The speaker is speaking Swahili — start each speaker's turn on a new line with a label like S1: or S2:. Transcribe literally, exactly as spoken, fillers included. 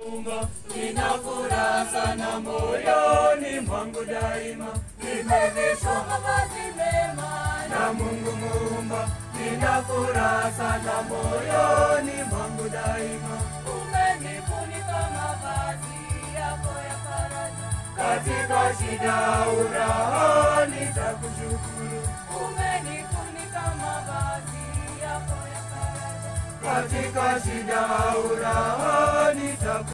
S1: Nina furaha sana moyoni mwangu daima, nimevishwa mavazi mema na Mungu Muumba. Nina furaha sana moyoni mwangu daima, umenifunika mavazi yako ya faraja. Katika shida uraha nitakushukuru, umenifunika mavazi yako ya faraja. Katika shida uraha nitakushukuru.